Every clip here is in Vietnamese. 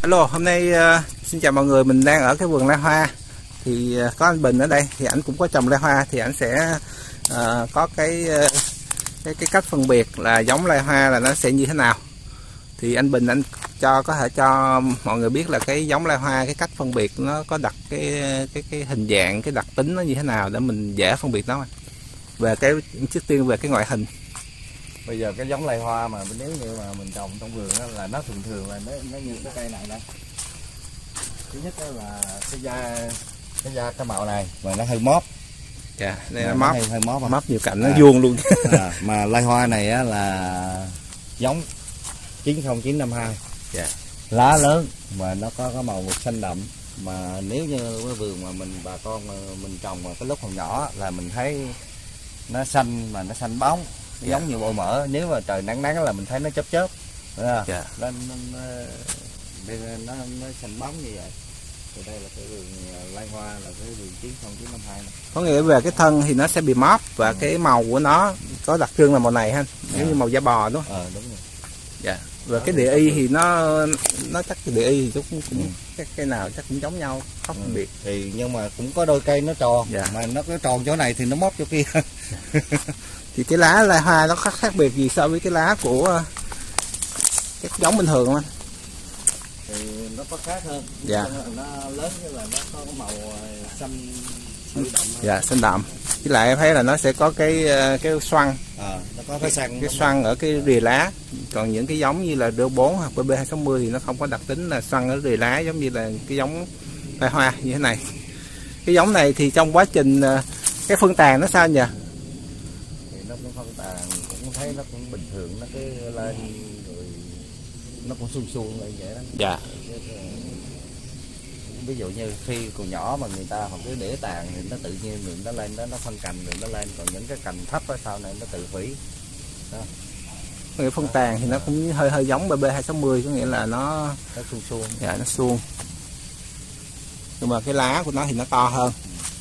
Alo, hôm nay xin chào mọi người, mình đang ở cái vườn lai hoa. Thì có anh Bình ở đây, thì anh cũng có trồng lai hoa, thì anh sẽ có cái cách phân biệt là giống lai hoa là nó sẽ như thế nào. Thì anh Bình anh có thể cho mọi người biết là cái giống lai hoa, cái cách phân biệt nó có đặt cái hình dạng, cái đặc tính nó như thế nào để mình dễ phân biệt nó. Về cái trước tiên về cái ngoại hình. Bây giờ cái giống lai hoa mà nếu như mà mình trồng trong vườn đó, là nó thường là nó như cái cây này đây. Thứ nhất đó là cái màu này mà nó hơi móp. Dạ, đây là móp, hơi móp, móp nhiều cạnh nó vuông luôn. Mà lai hoa này á, là giống 90952. Dạ. Lá lớn mà nó có cái màu xanh đậm, mà nếu như cái vườn mà bà con mà mình trồng mà cái lúc còn nhỏ là mình thấy nó xanh, mà nó xanh bóng. Giống như bột mỡ, nếu mà trời nắng là mình thấy nó chớp dạ. nó xanh bóng như vậy. Thì đây là cái vườn lai hoa, là cái vườn 90952 này. Có nghĩa về cái thân thì nó sẽ bị móp và cái màu của nó có đặc trưng là màu này ha, giống như màu da bò đúng không? Đúng rồi. Dạ. Và cái địa y thì nó chắc cái địa y thì cũng cái nào chắc cũng giống nhau, không phân biệt. Thì nhưng mà cũng có đôi cây nó tròn, mà nó cứ tròn chỗ này thì nó móp chỗ kia. Thì cái lá lai hoa nó khác biệt gì so với cái lá của các giống bình thường không anh? Thì nó có khác hơn. Dạ. Nó lớn như là nó có màu xanh đậm. Dạ, xanh đậm. Với lại em thấy là nó sẽ có cái xoăn. Nó có cái xoăn ở cái rìa lá. Còn những cái giống như là D4 hoặc BB260 thì nó không có đặc tính là xoăn ở rìa lá giống như là cái giống lai hoa như thế này. Cái giống này thì trong quá trình cái phân tàn nó sao nhỉ? Thì nó cũng phân tàn, cũng thấy nó cũng bình thường, nó cứ lên rồi nó cũng suông lên vậy đó. Dạ. Ví dụ như khi còn nhỏ mà người ta hoặc cứ để tàn thì nó tự nhiên rồi nó lên đó, nó phân cành rồi nó lên, còn những cái cành thấp ở sau này nó tự hủy. Cái phân tàn thì nó cũng hơi giống BB260, có nghĩa là nó suông. Dạ, nó suông. Nhưng mà cái lá của nó thì nó to hơn.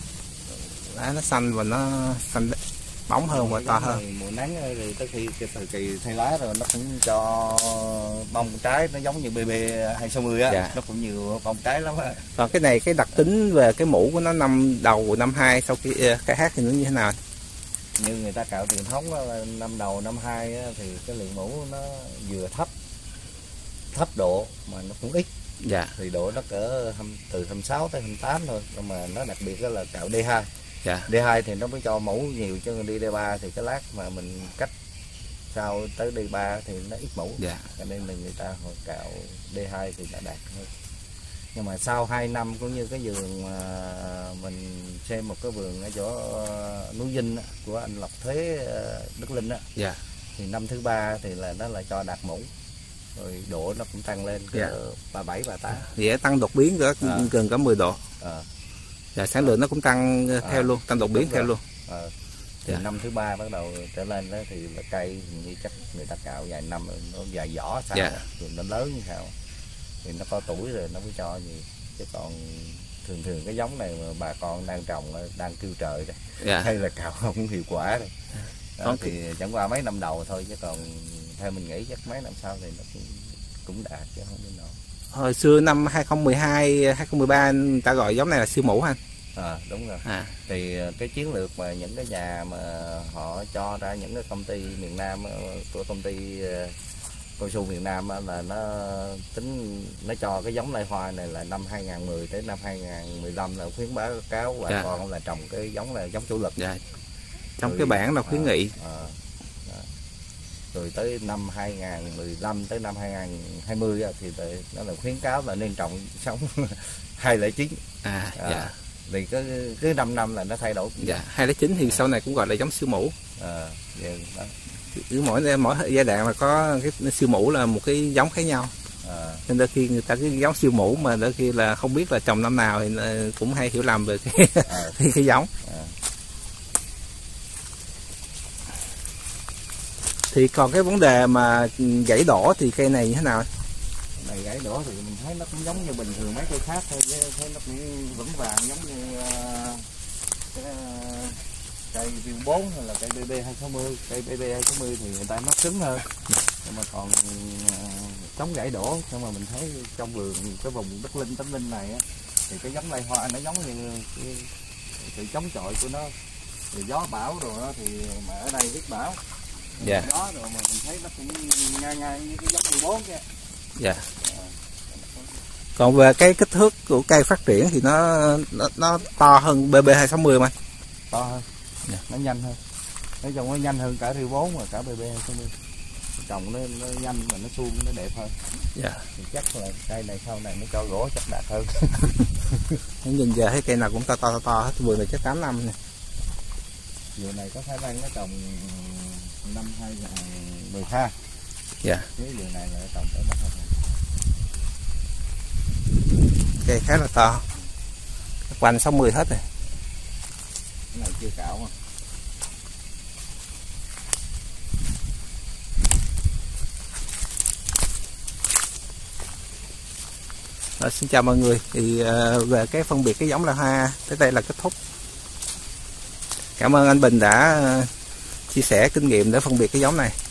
Lá nó xanh và nó xanh bóng hơn và to hơn. Mùa nắng rồi tới khi cái thời kỳ thay lá rồi nó cũng cho bông trái, nó giống như BB260 á. Dạ. Nó cũng nhiều bông trái lắm á. Còn cái này cái đặc tính về cái mũ của nó năm đầu năm 2 sau khi khai thác thì nó như thế nào? Như người ta cạo truyền thống là năm đầu năm 2 thì cái lượng mũ nó vừa thấp độ mà nó cũng ít. Dạ. Thì độ nó cỡ từ 26 tới 28 thôi, nhưng mà nó đặc biệt đó là cạo D2. Dạ. D2 thì nó mới cho mũ nhiều, chứ đi D3 thì cái lát mà mình cắt sau tới D3 thì nó ít mũ. Dạ. Cho nên là người ta họ cạo D2 thì đã đạt hơn. Nhưng mà sau 2 năm cũng như cái vườn mà mình xem một cái vườn ở chỗ núi Vinh của anh Lộc Thế Đức Linh á. Dạ. Thì năm thứ 3 thì là nó lại cho đạt mũ. Rồi độ nó cũng tăng lên cỡ 37 38. Vậy tăng đột biến gần cả 10 độ. Dạ, sản lượng nó cũng tăng theo luôn, tăng đột biến theo luôn. Thì năm thứ 3 bắt đầu trở lên đó thì là cây như chắc người ta cạo vài năm rồi nó dài vỏ sao, rồi nó lớn như sao, thì nó có tuổi rồi nó mới cho gì. Chứ còn thường cái giống này mà bà con đang trồng đang kêu trời đây, hay là cạo không hiệu quả đây. Thì chẳng qua mấy năm đầu thôi, chứ còn theo mình nghĩ chắc mấy năm sau thì nó cũng đạt chứ không đến nổi. Hồi xưa năm 2012, 2013 người ta gọi giống này là siêu mũ anh. Đúng rồi. Thì cái chiến lược mà những cái nhà mà họ cho ra những cái công ty miền Nam của công ty cao su miền Nam là nó tính, nó cho cái giống lai hoa này là năm 2010 tới năm 2015 là khuyến cáo bà con là trồng cái giống là giống chủ lực. Trong cái bảng là khuyến nghị. Rồi tới năm 2015 tới năm 2020 thì nó là khuyến cáo là nên trồng giống 209. Thì cứ 5 năm là nó thay đổi. 209 thì sau này cũng gọi là giống siêu mũ. Mỗi giai đoạn là có cái siêu mũ là một cái giống khác nhau. Nên đôi khi người ta cứ giống siêu mũ mà đôi khi là không biết là trồng năm nào thì cũng hay hiểu lầm về cái giống. Thì còn cái vấn đề mà gãy đổ thì cây này như thế nào? Này gãy đổ thì mình thấy nó cũng giống như bình thường mấy cây khác thôi, chứ thấy nó cũng vững vàng giống như cây Viu 4 hay là cây BB 260. Cây BB 260 thì người ta nó cứng hơn, nhưng mà còn chống gãy đổ. Nhưng mà mình thấy trong vườn cái vùng đất linh tánh linh này á, thì cái giống lai hoa nó giống như cái sự chống chọi của nó. Thì gió bão rồi đó, thì mà ở đây biết bão, dạ. gió rồi mà mình thấy nó cũng ngang ngang như cái giống 14 kia. Dạ. Còn về cái kích thước của cây phát triển thì nó to hơn BB 260 mà. To hơn, dạ. Nó nhanh hơn. Nói chung nó nhanh hơn cả Viu 4 và cả BB 260. Trồng nó nhanh mà nó suông, nó đẹp hơn. Dạ. Thì chắc là cây này sau này nó cho gỗ chắc đạt hơn. Nhìn giờ thấy cây nào cũng to hết, vườn này chắc 8 năm nè. Vườn này có khả năng nó trồng năm 2012. Dạ. Cái vườn này là trồng tới năm 2012. Cây khá là to, quanh 60 hết rồi. Cái này chưa cạo mà. Xin chào mọi người, thì về cái phân biệt cái giống lai hoa tới đây là kết thúc. Cảm ơn anh Bình đã chia sẻ kinh nghiệm để phân biệt cái giống này.